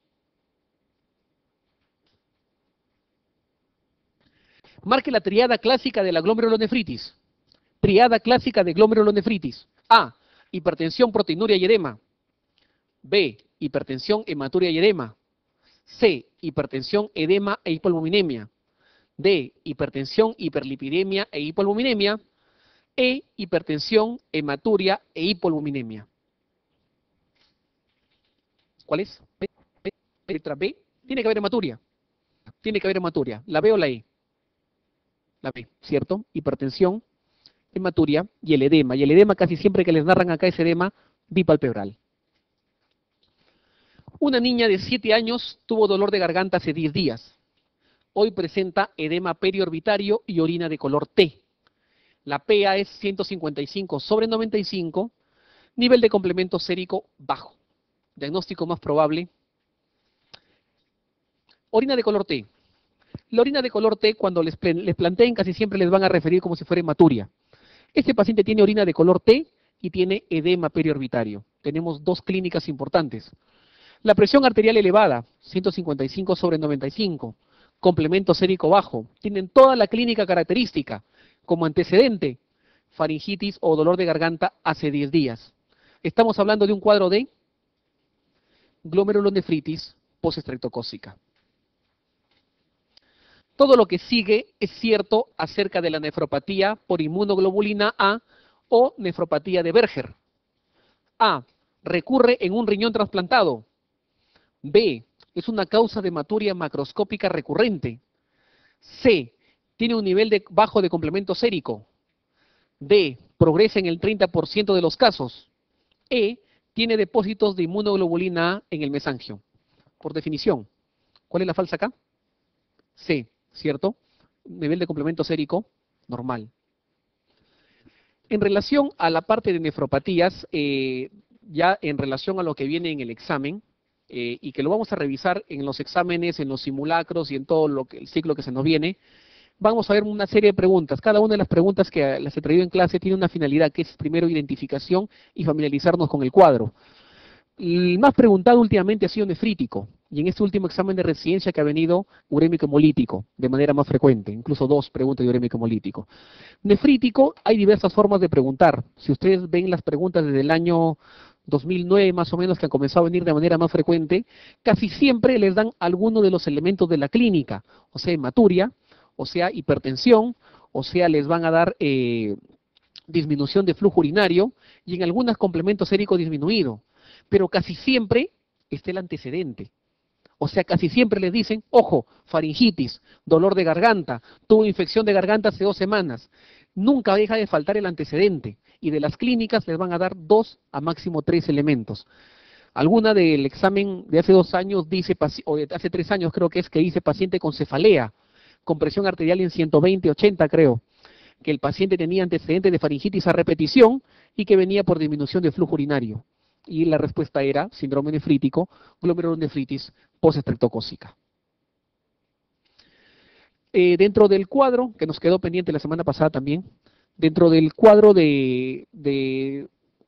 Marque la triada clásica de la glomerulonefritis. Triada clásica de glomerulonefritis. A. Hipertensión, proteinuria y edema. B. Hipertensión, hematuria y edema. C. Hipertensión, edema e hipoalbuminemia. D. Hipertensión, hiperlipidemia e hipoalbuminemia. E. Hipertensión, hematuria e hipoalbuminemia. ¿Cuál es? B, B, letra B. Tiene que haber hematuria. Tiene que haber hematuria. ¿La B o la E? La B, ¿cierto? Hipertensión, hematuria y el edema. Y el edema casi siempre que les narran acá es edema bipalpebral. Una niña de siete años tuvo dolor de garganta hace diez días. Hoy presenta edema periorbitario y orina de color T. La P A es ciento cincuenta y cinco sobre noventa y cinco, nivel de complemento sérico bajo. Diagnóstico más probable. Orina de color T. La orina de color T, cuando les, les planteen, casi siempre les van a referir como si fuera hematuria. Este paciente tiene orina de color T y tiene edema periorbitario. Tenemos dos clínicas importantes. La presión arterial elevada, ciento cincuenta y cinco sobre noventa y cinco. Complemento sérico bajo. Tienen toda la clínica característica. Como antecedente, faringitis o dolor de garganta hace diez días. Estamos hablando de un cuadro de glomerulonefritis postestreptocócica. Todo lo que sigue es cierto acerca de la nefropatía por inmunoglobulina A o nefropatía de Berger. A. Recurre en un riñón trasplantado. B. Es una causa de hematuria macroscópica recurrente. C. Tiene un nivel de bajo de complemento sérico. D. Progresa en el treinta por ciento de los casos. E. Tiene depósitos de inmunoglobulina A en el mesangio. Por definición, ¿cuál es la falsa acá? C, ¿cierto? Nivel de complemento sérico normal. En relación a la parte de nefropatías, eh, ya en relación a lo que viene en el examen, eh, y que lo vamos a revisar en los exámenes, en los simulacros y en todo lo que, el ciclo que se nos viene, vamos a ver una serie de preguntas. Cada una de las preguntas que las he traído en clase tiene una finalidad, que es primero identificación y familiarizarnos con el cuadro. El más preguntado últimamente ha sido nefrítico, y en este último examen de residencia que ha venido urémico hemolítico, de manera más frecuente, incluso dos preguntas de urémico hemolítico. Nefrítico, hay diversas formas de preguntar. Si ustedes ven las preguntas desde el año dos mil nueve más o menos, que han comenzado a venir de manera más frecuente, casi siempre les dan alguno de los elementos de la clínica, o sea, hematuria, o sea, hipertensión, o sea, les van a dar eh, disminución de flujo urinario, y en algunos complementos sérico disminuido. Pero casi siempre está el antecedente. O sea, casi siempre les dicen, ojo, faringitis, dolor de garganta, tuvo infección de garganta hace dos semanas. Nunca deja de faltar el antecedente. Y de las clínicas les van a dar dos a máximo tres elementos. Alguna del examen de hace dos años dice, o de hace tres años creo que es, que dice paciente con cefalea, con presión arterial en ciento veinte, ochenta creo, que el paciente tenía antecedentes de faringitis a repetición y que venía por disminución de flujo urinario. Y la respuesta era síndrome nefrítico, glomerulonefritis postestreptocócica. Eh, dentro del cuadro, que nos quedó pendiente la semana pasada también, dentro del cuadro de, de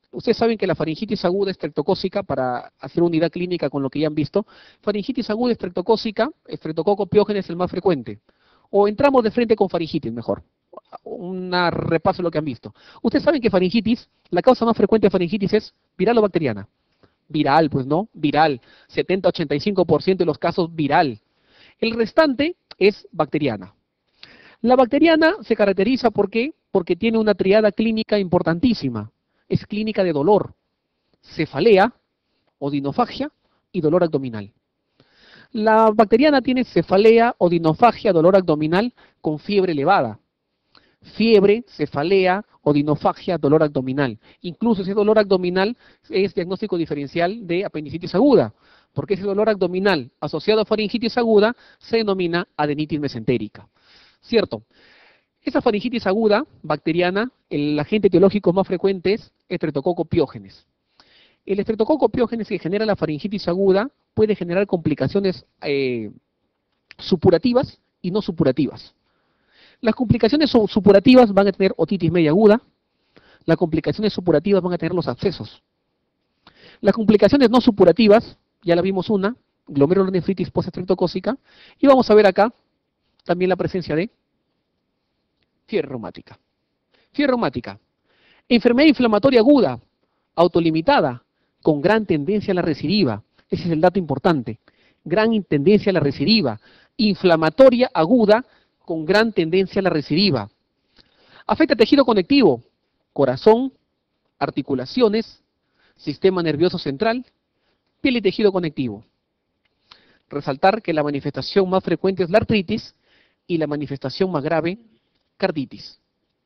Ustedes saben que la faringitis aguda estreptocócica, para hacer unidad clínica con lo que ya han visto, faringitis aguda estreptocócica, estreptococo piógenes es el más frecuente. O entramos de frente con faringitis mejor. Un repaso de lo que han visto. Ustedes saben que faringitis, la causa más frecuente de faringitis es viral o bacteriana. Viral, pues no, viral. setenta a ochenta y cinco por ciento de los casos viral. El restante es bacteriana. La bacteriana se caracteriza ¿por qué? Porque tiene una triada clínica importantísima. Es clínica de dolor, cefalea, odinofagia y dolor abdominal. La bacteriana tiene cefalea, odinofagia, dolor abdominal con fiebre elevada. Fiebre, cefalea, odinofagia, dolor abdominal. Incluso ese dolor abdominal es diagnóstico diferencial de apendicitis aguda, porque ese dolor abdominal asociado a faringitis aguda se denomina adenitis mesentérica. ¿Cierto? Esa faringitis aguda, bacteriana, el agente etiológico más frecuente es estreptococo piógenes. El estreptococo piógenes que genera la faringitis aguda puede generar complicaciones eh, supurativas y no supurativas. Las complicaciones supurativas van a tener otitis media aguda, las complicaciones supurativas van a tener los abscesos. Las complicaciones no supurativas, ya la vimos una, glomerulonefritis postestreptocócica, y vamos a ver acá también la presencia de fiebre reumática. Fiebre reumática. Enfermedad inflamatoria aguda, autolimitada, con gran tendencia a la recidiva. Ese es el dato importante. Gran tendencia a la recidiva. Inflamatoria aguda, con gran tendencia a la recidiva. Afecta tejido conectivo, corazón, articulaciones, sistema nervioso central, piel y tejido conectivo. Resaltar que la manifestación más frecuente es la artritis y la manifestación más grave, carditis.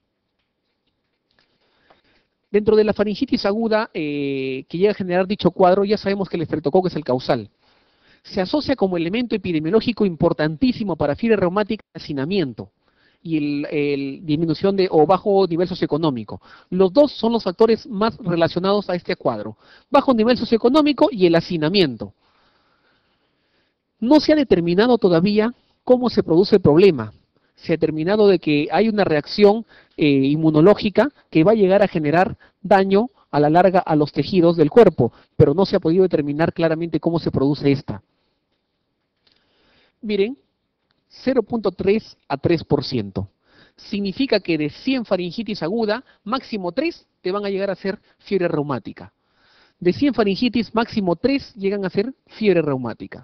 Dentro de la faringitis aguda eh, que llega a generar dicho cuadro, ya sabemos que el estreptococo es el causal. Se asocia como elemento epidemiológico importantísimo para fiebre reumática el hacinamiento y el, el disminución de o bajo nivel socioeconómico. Los dos son los factores más relacionados a este cuadro. Bajo nivel socioeconómico y el hacinamiento. No se ha determinado todavía cómo se produce el problema. Se ha determinado de que hay una reacción eh, inmunológica que va a llegar a generar daño a la larga a los tejidos del cuerpo, pero no se ha podido determinar claramente cómo se produce esta. Miren, cero punto tres a tres por ciento. Significa que de cien faringitis aguda, máximo tres te van a llegar a ser fiebre reumática. De cien faringitis, máximo tres llegan a ser fiebre reumática.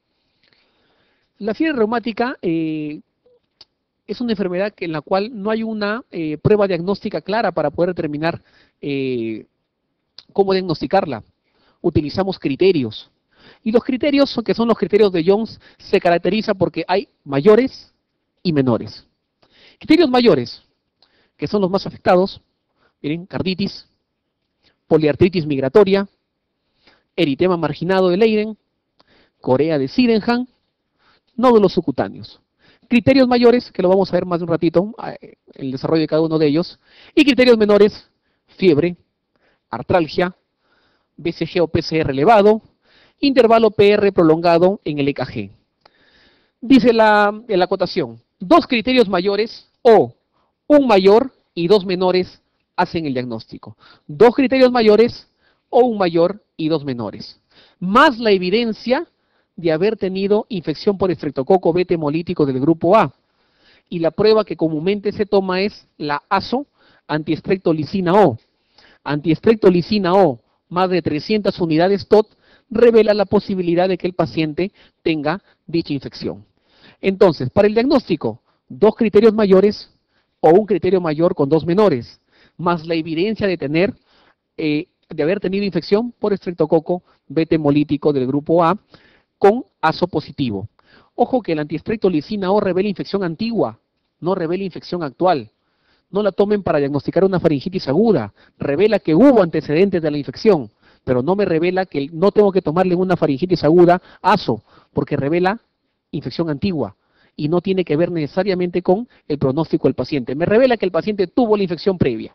La fiebre reumática eh, es una enfermedad en la cual no hay una eh, prueba diagnóstica clara para poder determinar eh, cómo diagnosticarla. Utilizamos criterios. Y los criterios, que son los criterios de Jones, se caracteriza porque hay mayores y menores. Criterios mayores, que son los más afectados, miren, carditis, poliartritis migratoria, eritema marginado de Leiden, corea de Sydenham, nódulos subcutáneos. Criterios mayores, que lo vamos a ver más de un ratito, el desarrollo de cada uno de ellos, y criterios menores, fiebre, artralgia, B C G o P C R elevado, intervalo P R prolongado en el E K G. Dice la, la acotación, dos criterios mayores o un mayor y dos menores hacen el diagnóstico. Dos criterios mayores o un mayor y dos menores. Más la evidencia de haber tenido infección por estreptococo beta hemolítico del grupo A. Y la prueba que comúnmente se toma es la A S O, antiestreptolicina O. Antiestreptolicina O, más de trescientas unidades T O T, revela la posibilidad de que el paciente tenga dicha infección. Entonces, para el diagnóstico, dos criterios mayores o un criterio mayor con dos menores, más la evidencia de tener, eh, de haber tenido infección por estreptococo beta hemolítico del grupo A con A S O positivo. Ojo que la antiestreptolicina O revela infección antigua, no revela infección actual. No la tomen para diagnosticar una faringitis aguda, revela que hubo antecedentes de la infección, pero no me revela que no tengo que tomarle una faringitis aguda A S O, porque revela infección antigua y no tiene que ver necesariamente con el pronóstico del paciente. Me revela que el paciente tuvo la infección previa.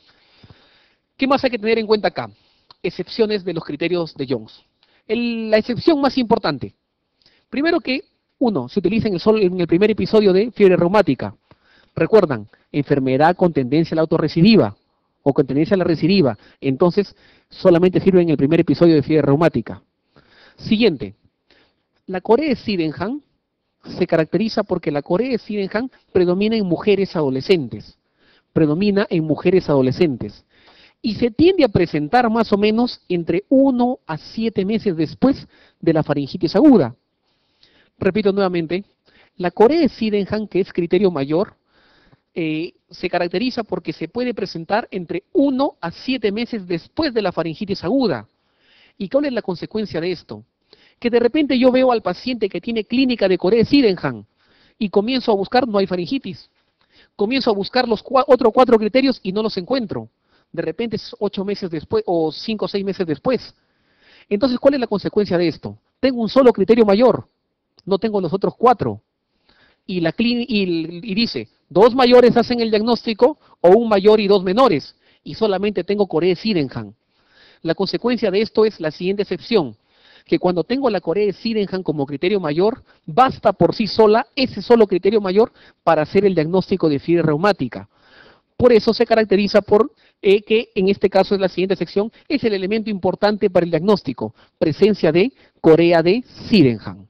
¿Qué más hay que tener en cuenta acá? Excepciones de los criterios de Jones. El, la excepción más importante. Primero que, uno, se utiliza en el, sol, en el primer episodio de fiebre reumática. Recuerdan, enfermedad con tendencia a la autorrecidiva. o con tendencia a la recidiva, entonces solamente sirve en el primer episodio de fiebre reumática. Siguiente, la Corea de Sydenham se caracteriza porque la Corea de Sydenham predomina en mujeres adolescentes, predomina en mujeres adolescentes, y se tiende a presentar más o menos entre uno a siete meses después de la faringitis aguda. Repito nuevamente, la Corea de Sydenham, que es criterio mayor, eh, se caracteriza porque se puede presentar entre uno a siete meses después de la faringitis aguda. ¿Y cuál es la consecuencia de esto? Que de repente yo veo al paciente que tiene clínica de Corea de Sydenham y comienzo a buscar, no hay faringitis. Comienzo a buscar los cua otros cuatro criterios y no los encuentro. De repente es ocho meses después o cinco o seis meses después. Entonces, ¿cuál es la consecuencia de esto? Tengo un solo criterio mayor, no tengo los otros cuatro. Y, la y, y dice, dos mayores hacen el diagnóstico o un mayor y dos menores. Y solamente tengo Corea de Sydenham. La consecuencia de esto es la siguiente excepción, que cuando tengo la Corea de Sydenham como criterio mayor, basta por sí sola ese solo criterio mayor para hacer el diagnóstico de fiebre reumática. Por eso se caracteriza por eh, que en este caso es la siguiente sección, es el elemento importante para el diagnóstico, presencia de Corea de Sydenham.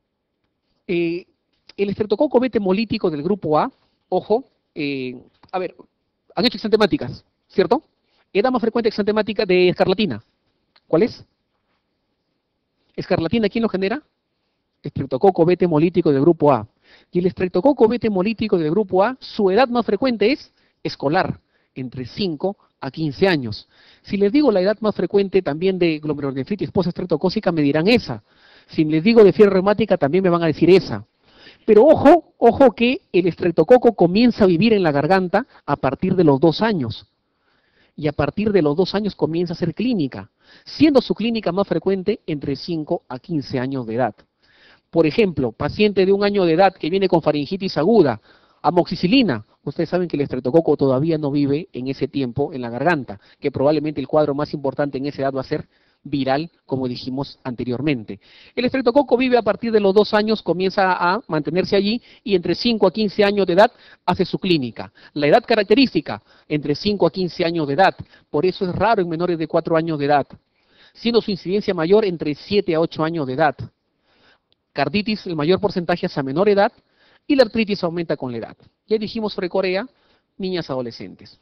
Eh, el estreptococo beta hemolítico del grupo A, ojo, eh, a ver, han hecho exantemáticas, ¿cierto? Edad más frecuente exantemática de escarlatina. ¿Cuál es? Escarlatina, ¿quién lo genera? Estreptococo beta hemolítico del grupo A. Y el estreptococo beta hemolítico del grupo A, su edad más frecuente es escolar, entre cinco a quince años. Si les digo la edad más frecuente también de glomerulonefritis postestreptocócica, me dirán esa. Si les digo de fiebre reumática, también me van a decir esa. Pero ojo, ojo que el estreptococo comienza a vivir en la garganta a partir de los dos años. Y a partir de los dos años comienza a ser clínica, siendo su clínica más frecuente entre cinco a quince años de edad. Por ejemplo, paciente de un año de edad que viene con faringitis aguda, amoxicilina. Ustedes saben que el estreptococo todavía no vive en ese tiempo en la garganta, que probablemente el cuadro más importante en esa edad va a ser viral, como dijimos anteriormente. El estreptococo vive a partir de los dos años, comienza a mantenerse allí y entre cinco a quince años de edad hace su clínica. La edad característica, entre cinco a quince años de edad, por eso es raro en menores de cuatro años de edad, siendo su incidencia mayor entre siete a ocho años de edad. Carditis, el mayor porcentaje es a menor edad y la artritis aumenta con la edad. Ya dijimos sobre Corea, niñas adolescentes.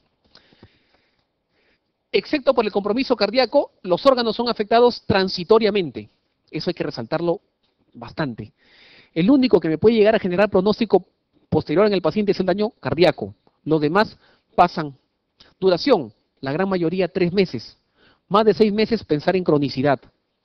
Excepto por el compromiso cardíaco, los órganos son afectados transitoriamente. Eso hay que resaltarlo bastante. El único que me puede llegar a generar pronóstico posterior en el paciente es el daño cardíaco. Los demás pasan. Duración, la gran mayoría tres meses. Más de seis meses pensar en cronicidad.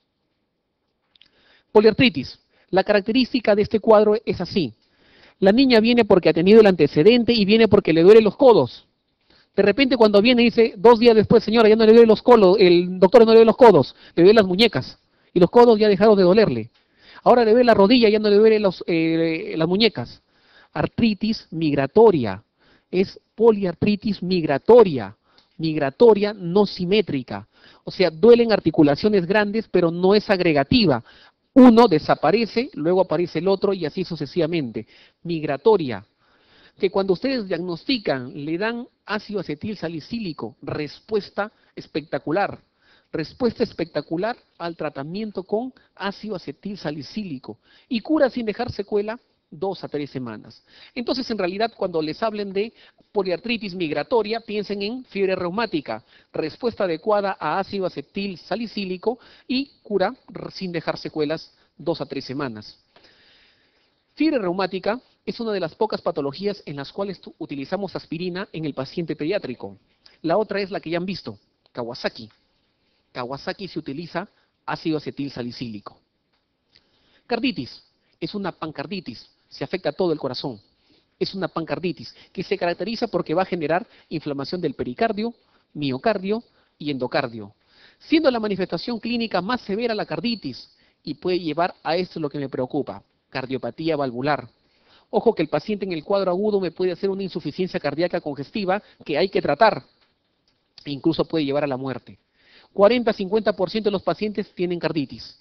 Poliartritis. La característica de este cuadro es así. La niña viene porque ha tenido el antecedente y viene porque le duelen los codos. De repente cuando viene dice, dos días después, señora, ya no le duele los codos, el doctor no le duele los codos, le duele las muñecas. Y los codos ya dejaron de dolerle. Ahora le duele la rodilla, ya no le duele los, eh, las muñecas. Artritis migratoria. Es poliartritis migratoria. Migratoria no simétrica. O sea, duelen articulaciones grandes, pero no es agregativa. Uno desaparece, luego aparece el otro y así sucesivamente. Migratoria. Que cuando ustedes diagnostican, le dan ácido acetil salicílico, respuesta espectacular. Respuesta espectacular al tratamiento con ácido acetil salicílico. Y cura sin dejar secuela dos a tres semanas. Entonces, en realidad, cuando les hablen de poliartritis migratoria, piensen en fiebre reumática, respuesta adecuada a ácido acetil salicílico y cura sin dejar secuelas dos a tres semanas. Fiebre reumática es una de las pocas patologías en las cuales utilizamos aspirina en el paciente pediátrico. La otra es la que ya han visto, Kawasaki. Kawasaki se utiliza ácido acetil salicílico. Carditis es una pancarditis, se afecta a todo el corazón. Es una pancarditis que se caracteriza porque va a generar inflamación del pericardio, miocardio y endocardio, siendo la manifestación clínica más severa la carditis y puede llevar a esto lo que me preocupa, cardiopatía valvular. Ojo que el paciente en el cuadro agudo me puede hacer una insuficiencia cardíaca congestiva que hay que tratar e incluso puede llevar a la muerte. cuarenta a cincuenta por ciento de los pacientes tienen carditis.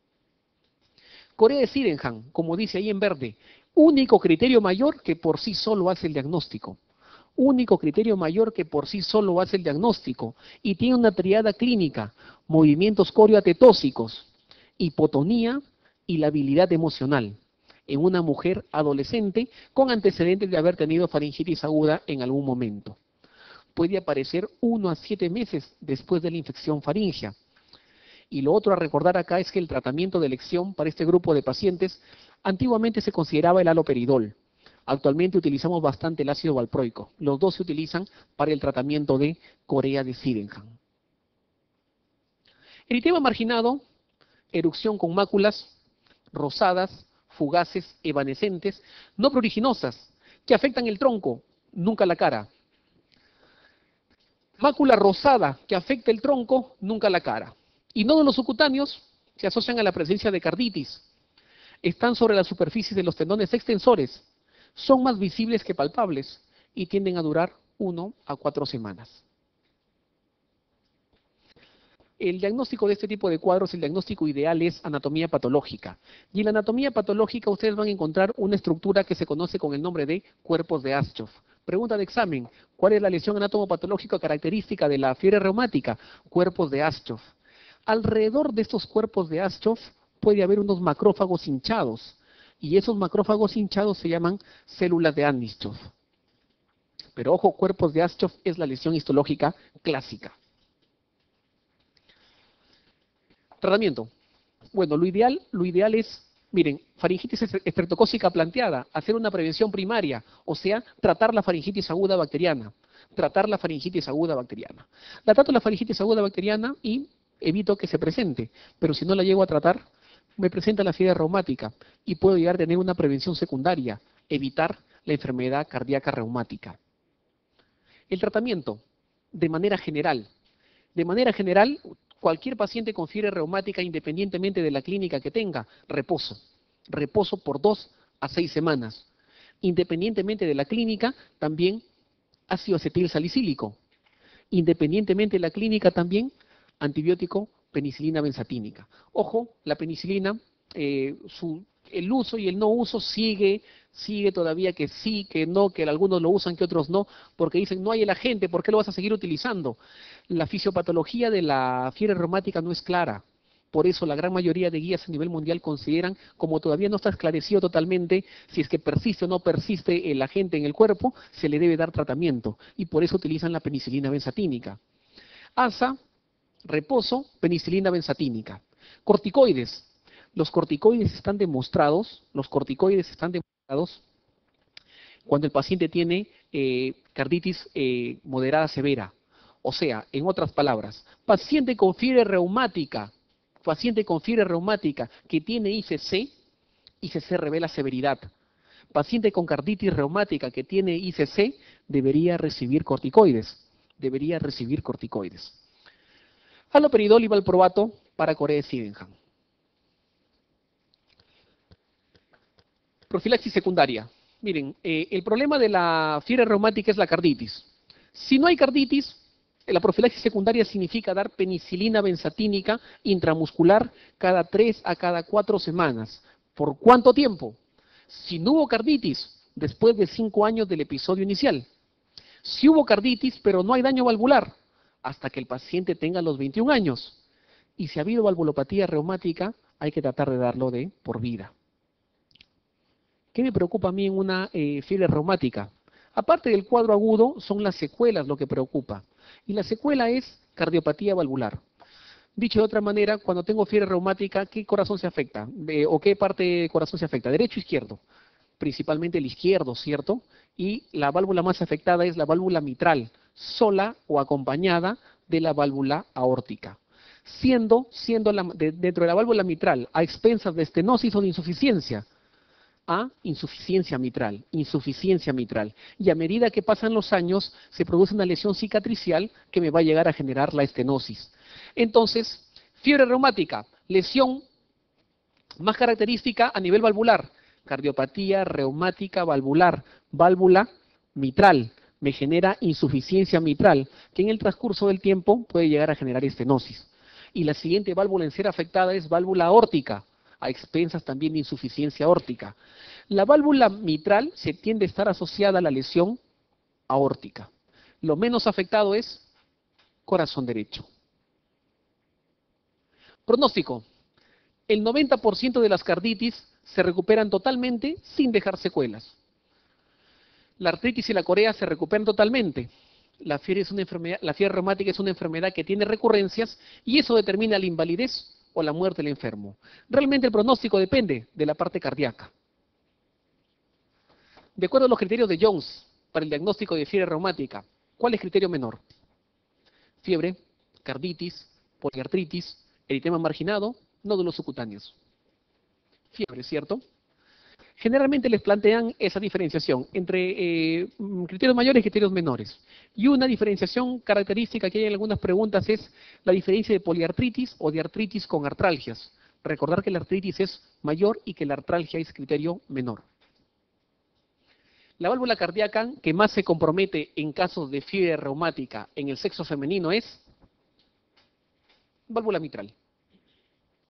Corea de Sydenham, como dice ahí en verde, único criterio mayor que por sí solo hace el diagnóstico. único criterio mayor que por sí solo hace el diagnóstico y tiene una triada clínica, movimientos corioatetóxicos, hipotonía y labilidad emocional en una mujer adolescente con antecedentes de haber tenido faringitis aguda en algún momento. Puede aparecer uno a siete meses después de la infección faríngea. Y lo otro a recordar acá es que el tratamiento de elección para este grupo de pacientes antiguamente se consideraba el haloperidol. Actualmente utilizamos bastante el ácido valproico. Los dos se utilizan para el tratamiento de corea de Sydenham. Eritema marginado, erupción con máculas rosadas, fugaces, evanescentes, no pruriginosas, que afectan el tronco, nunca la cara. Mácula rosada que afecta el tronco, nunca la cara. Y nódulos subcutáneos se asocian a la presencia de carditis. Están sobre la superficie de los tendones extensores. Son más visibles que palpables y tienden a durar uno a cuatro semanas. El diagnóstico de este tipo de cuadros, el diagnóstico ideal es anatomía patológica. Y en la anatomía patológica ustedes van a encontrar una estructura que se conoce con el nombre de cuerpos de Aschoff. Pregunta de examen, ¿cuál es la lesión anatomopatológica característica de la fiebre reumática? Cuerpos de Aschoff. Alrededor de estos cuerpos de Aschoff puede haber unos macrófagos hinchados. Y esos macrófagos hinchados se llaman células de Aschoff. Pero ojo, cuerpos de Aschoff es la lesión histológica clásica. Tratamiento. Bueno, lo ideal, lo ideal es, miren, faringitis estreptocócica planteada, hacer una prevención primaria, o sea, tratar la faringitis aguda bacteriana, tratar la faringitis aguda bacteriana. La trato la faringitis aguda bacteriana y evito que se presente, pero si no la llego a tratar, me presenta la fiebre reumática y puedo llegar a tener una prevención secundaria, evitar la enfermedad cardíaca reumática. El tratamiento, de manera general, de manera general, cualquier paciente con fiebre reumática, independientemente de la clínica que tenga, reposo. Reposo por dos a seis semanas. Independientemente de la clínica, también ácido acetil salicílico. Independientemente de la clínica, también antibiótico, penicilina benzatínica. Ojo, la penicilina, eh, su, el uso y el no uso sigue, sigue todavía que sí, que no, que algunos lo usan, que otros no, porque dicen, no hay el agente, ¿por qué lo vas a seguir utilizando? La fisiopatología de la fiebre reumática no es clara. Por eso la gran mayoría de guías a nivel mundial consideran, como todavía no está esclarecido totalmente si es que persiste o no persiste el agente en el cuerpo, se le debe dar tratamiento. Y por eso utilizan la penicilina benzatínica. A S A, reposo, penicilina benzatínica. Corticoides. Los corticoides están demostrados, los corticoides están demostrados cuando el paciente tiene eh, carditis eh, moderada severa. O sea, en otras palabras, paciente con fiebre reumática, paciente con fiebre reumática que tiene I C C, I C C revela severidad. Paciente con carditis reumática que tiene I C C debería recibir corticoides, debería recibir corticoides. Haloperidol y valproato para corea de Sydenham. Profilaxis secundaria. Miren, eh, el problema de la fiebre reumática es la carditis. Si no hay carditis, la profilaxis secundaria significa dar penicilina benzatínica intramuscular cada tres a cada cuatro semanas. ¿Por cuánto tiempo? Si no hubo carditis, después de cinco años del episodio inicial. Si hubo carditis, pero no hay daño valvular, hasta que el paciente tenga los veintiún años. Y si ha habido valvulopatía reumática, hay que tratar de darlo de por vida. ¿Qué me preocupa a mí en una eh, fiebre reumática? Aparte del cuadro agudo, son las secuelas lo que preocupa. Y la secuela es cardiopatía valvular. Dicho de otra manera, cuando tengo fiebre reumática, ¿qué corazón se afecta? Eh, ¿O qué parte del corazón se afecta? ¿Derecho o izquierdo? Principalmente el izquierdo, ¿cierto? Y la válvula más afectada es la válvula mitral, sola o acompañada de la válvula aórtica. Siendo, siendo la, de, dentro de la válvula mitral, a expensas de estenosis o de insuficiencia, a insuficiencia mitral, insuficiencia mitral. Y a medida que pasan los años, se produce una lesión cicatricial que me va a llegar a generar la estenosis. Entonces, fiebre reumática, lesión más característica a nivel valvular, cardiopatía reumática valvular, válvula mitral, me genera insuficiencia mitral, que en el transcurso del tiempo puede llegar a generar estenosis. Y la siguiente válvula en ser afectada es válvula aórtica, a expensas también de insuficiencia aórtica. La válvula mitral se tiende a estar asociada a la lesión aórtica. Lo menos afectado es corazón derecho. Pronóstico. El noventa por ciento de las carditis se recuperan totalmente sin dejar secuelas. La artritis y la corea se recuperan totalmente. La fiebre, es una enfermedad, la fiebre reumática es una enfermedad que tiene recurrencias y eso determina la invalidez o la muerte del enfermo. Realmente el pronóstico depende de la parte cardíaca. De acuerdo a los criterios de Jones para el diagnóstico de fiebre reumática, ¿cuál es criterio menor? Fiebre, carditis, poliartritis, eritema marginado, nódulos subcutáneos. Fiebre, ¿cierto? Generalmente les plantean esa diferenciación entre eh, criterios mayores y criterios menores. Y una diferenciación característica que hay en algunas preguntas es la diferencia de poliartritis o de artritis con artralgias. Recordar que la artritis es mayor y que la artralgia es criterio menor. La válvula cardíaca que más se compromete en casos de fiebre reumática en el sexo femenino es válvula mitral.